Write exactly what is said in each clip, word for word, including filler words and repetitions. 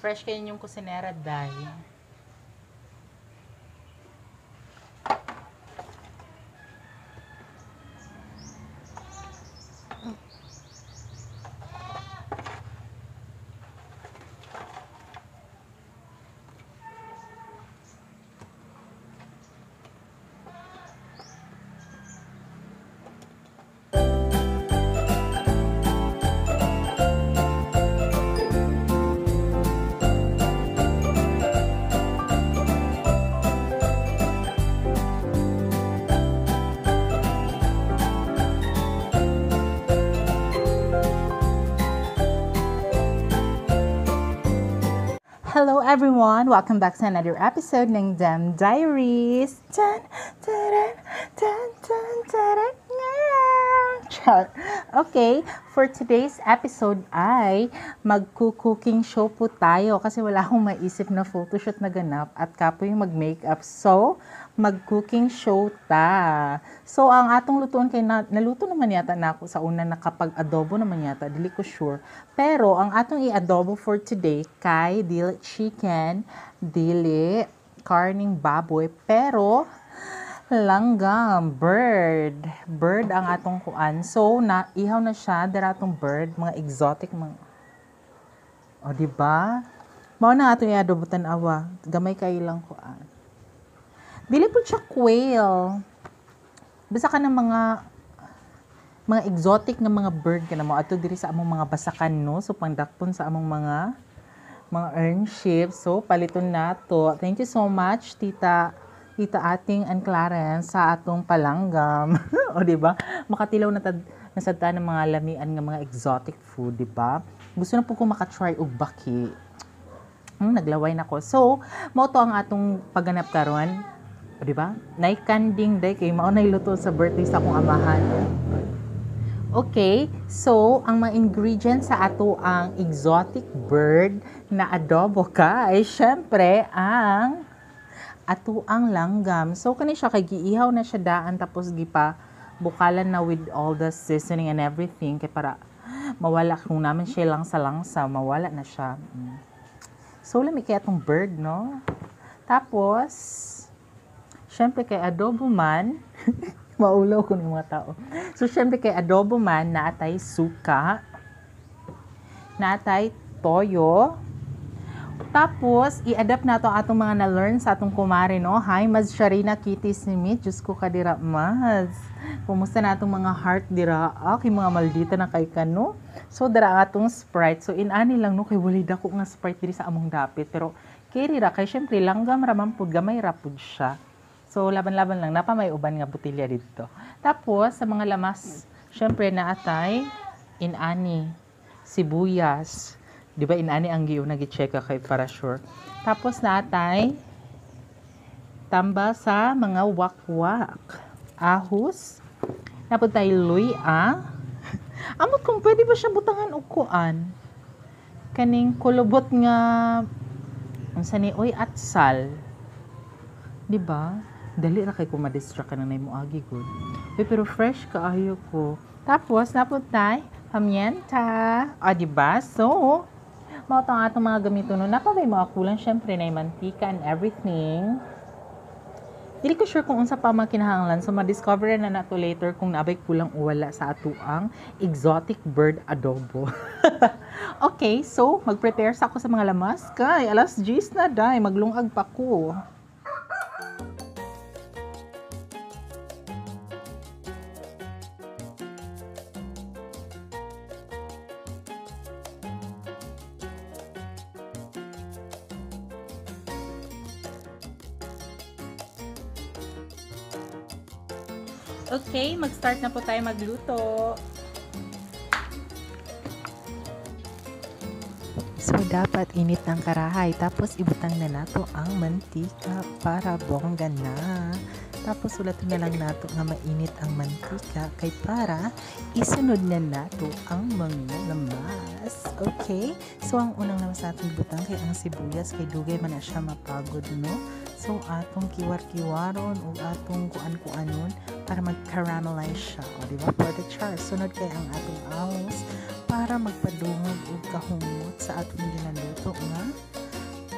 Fresh kayo yung kusinera dahil. Hello everyone! Welcome back to another episode ng Dem Diaries. Dun, dun, dun, dun, dun, dun, dun. Okay, for today's episode ay magku-cooking show po tayo kasi wala akong maisip na photoshoot na ganap at kapoy mag-makeup. So, mag-cooking show ta. So, ang atong lutuan kay na, naluto naman yata na ako sa una na kapag adobo naman yata, dili ko sure. Pero, ang atong i-adobo for today kay dili chicken, dili karning baboy, pero langgam, bird. Bird ang atong kuan. So, na, ihaw na siya, dara atong bird, mga exotic, mga... O, diba? Mao na atong i-adobo tanawa. Gamay kayo lang kuan. Dili po siya quail. Basta ka ng mga mga exotic nga mga bird ka na mo. Ato diri sa among mga basakan, no? So, pangdakpon sa among mga mga earnship. So, paliton nato. Thank you so much, tita tita ating and Clarence sa atong palanggam. O, diba? Makatilaw na tad nasagta ng mga lamian nga mga exotic food, diba? Gusto na po ko makatry og baki. Hmm, naglaway na ko. So, mo to ang atong pagganap karon. O, diba? Naikanding day kay mao nay luto sa birthday sa akong amahan. Okay, so ang mga ingredients sa ato ang exotic bird na adobo ka ay syempre ang ato ang langgam. So kani siya kay giihaw na siya daan tapos gipa bukalan na with all the seasoning and everything kay para mawala kung naman siya lang sa langsa, mawala na siya. So lami kay atong bird, no? Tapos syempre kay adobo man, maulaw ko ng mga tao. So, syempre kay adobo man, naatay suka, naatay toyo, tapos, i-adapt na ito atong mga na-learn sa atong kumare, no? Hi, Maz Sharina Kitty Simit, Diyos ko ka dira, Maz. Kumusta na atong mga heart dira? Okay, mga maldita na kay ka, no? So, dira atong Sprite. So, inani lang, no? Kay walid ako nga Sprite diri sa among dapit. Pero, kay rira, kay syempre, langgam ramampud, gamay rapud siya. So, laban-laban lang. Napa may uban nga butilya dito. Tapos, sa mga lamas, syempre, naatay, inani, sibuyas. Di ba, inani ang giyo nag-check kay para sure. Tapos, naatay, tamba sa mga wakwak. Ahos. Napod tayo luya. Amot kung pwede ba siya butangan o kuan. Kaning kulubot nga, ang sani, oy, atsal. Di ba? Dali ra kay ko ma-distract ka na na mo agi good. Uy, pero fresh ka ayo ko. Tapos napuntay pamienta. O, diba? So, mao tong atong mga gamiton no. Napabay mo akulan syempre na mantika and everything. Dili ko sure kung unsa pa man kinahanglan. So, ma-discover na nato later kung nabay kulang o wala sa ato ang exotic bird adobo. Okay, so mag-prepare sa ako sa mga lamas kay alas diyes na day maglungag pa ko. Okay, mag-start na po tayo magluto. So, dapat init ng karahay. Tapos, ibutang na nato ang mantika para bongga na. Tapos, ulatin na lang nato nga mainit ang mantika kay para isunod na nato ang mga lamas. Okay? So, ang unang lamas natin ibutang kay ang sibuyas kay dugay man na siya mapagod, no? So, atong kiwar-kiwaron o atong kuan-kuanon para mag-caramelize siya. O, diba? For the char. Sunod kay ang atong ahos para magpadungog o kahumot sa atong ginaluto nga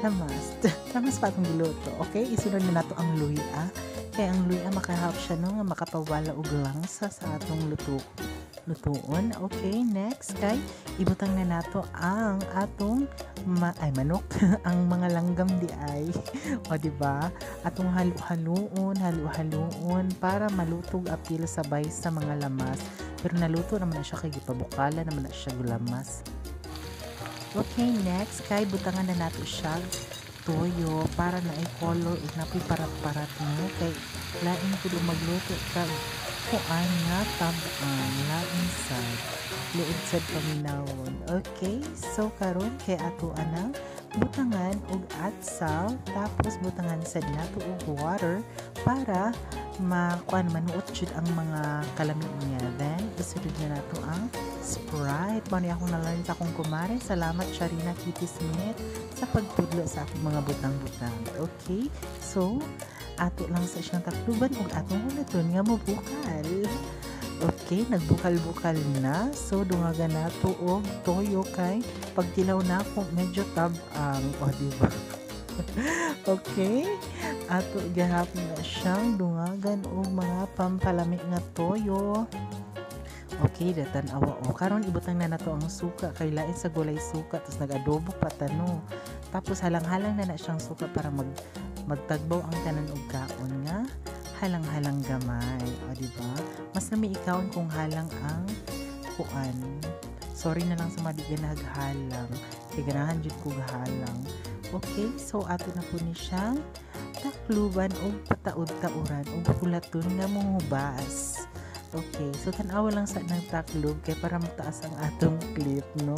lamas. Lamas pa itong giluto. Okay, isunod na nato ang luya. Kaya ang luya makahap siya no, nga makapawala og langsa sa atong luto. Lutuon. Okay, next kay ibutang na nato ang atong ma ay manok, ang mga langgam di ay. O di ba? Atong halu-haluon, halu-haluon para malutog apil sabay sa mga lamas. Pero naluto naman na siya kay gipabukala naman na siya gulamas. Okay, next kay butangan na nato siya toyo para na ay color ug napoy parat-parat mo kay lain pud magluto kag kuan nga tab-an lain sad luod sad paminawon. Okay, so karon kay ato anang butangan og atsal tapos butangan sad nato og water para makuan manuot jud ang mga kalami niya. Then isunod na nato ang Sprite. Mani akong nalalit akong kumare. Salamat Sharina Kitty Smith sa pagtudlo sa aking mga butang-butang. Okay, so ato lang sa siyang takluban ug atong hulaton nga mo bukal. Okay, nagbukal-bukal na. So dungagan nato og toyo kay pagtilaw na ako medyo tab-ang. O diba? Okay, ato gahapon na siyang dungagan og mga pampalami nga toyo. Okay, datan awa o. Karon ibutang na nato ang suka kay lain sa gulay suka tapos nag-adobo pa tano. Tapos halang-halang na na siyang suka para mag magtagbaw ang tanan og kaon nga halang-halang gamay. O di ba? Mas nami ikawon kung halang ang kuan. Sorry na lang sa mga di naghalang. Kay ganahan jud ko halang. Okay, so ato na po ni siyang takluban o pataod-tauran o pulaton nga mohubas. Okay, so tanawa lang sa ng taklob kay para mataas ang atong clip, no?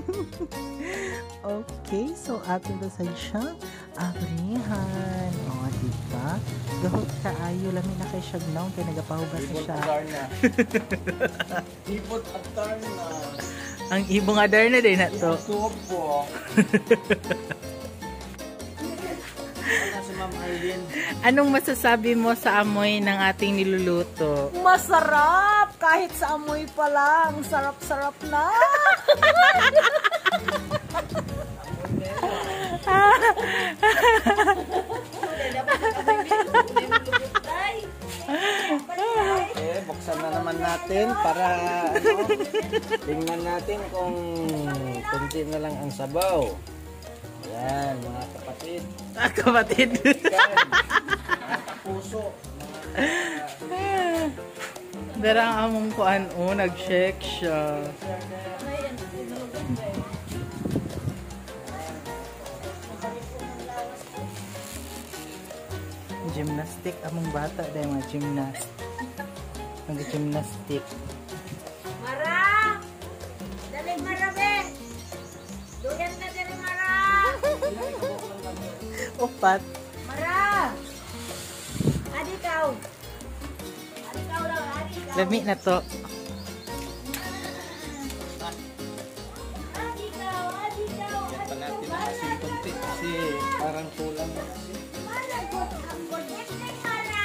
Okay, so ato na sa siyang abrihan. O, diba? Gahot kaayo, lamin na kay Shagnaw kay nagapahugas na siya. Ibong Adarna. Ang Ibong Adarna din na to. Adobo. Anong masasabi mo sa amoy ng ating niluluto? Masarap! Kahit sa amoy pa lang, sarap-sarap na! Eh, buksan na naman natin para ano, tingnan natin kung kunti na lang ang sabaw. Yan, mga kapatid. Ah, kapatid. Yan, mga kapuso. Dara ang among kuan o, nag-check siya. Gymnastic among bata dahil mga gymnast. Nag-gymnastic. Mara! Dali Mara, be! Duyan na dali Mara! Upat. Mara! Adikaw! Adikaw lang, adikaw! Lami na to. Adikaw, adikaw! Pa natin ang asin kunti kasi parang kulang. Maragot ang budget ni Mara!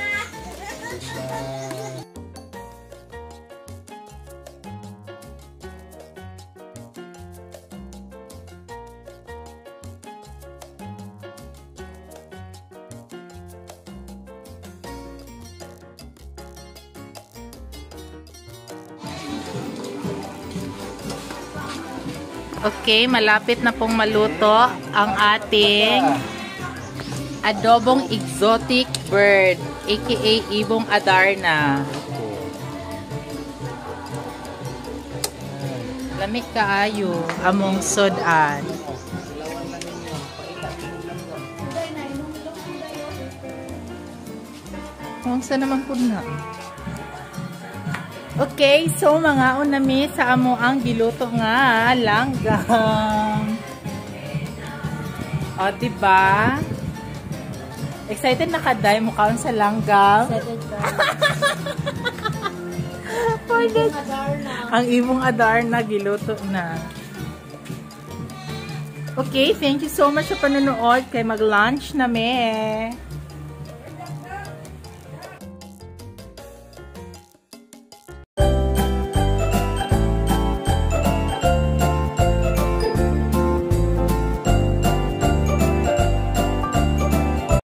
Okay, malapit na pong maluto ang ating adobong exotic bird, aka Ibong Adarna. Lamig kaayo among sodan. Kung saan naman po na. Okay, so mga unami sa amo ang giluto nga langgam. O, diba? Excited na kaday mo kaon sa langgam? Excited ka. Ibong Adarna. Ang Ibong Adarna giluto na. Okay, thank you so much sa panonood kay mag-lunch na me.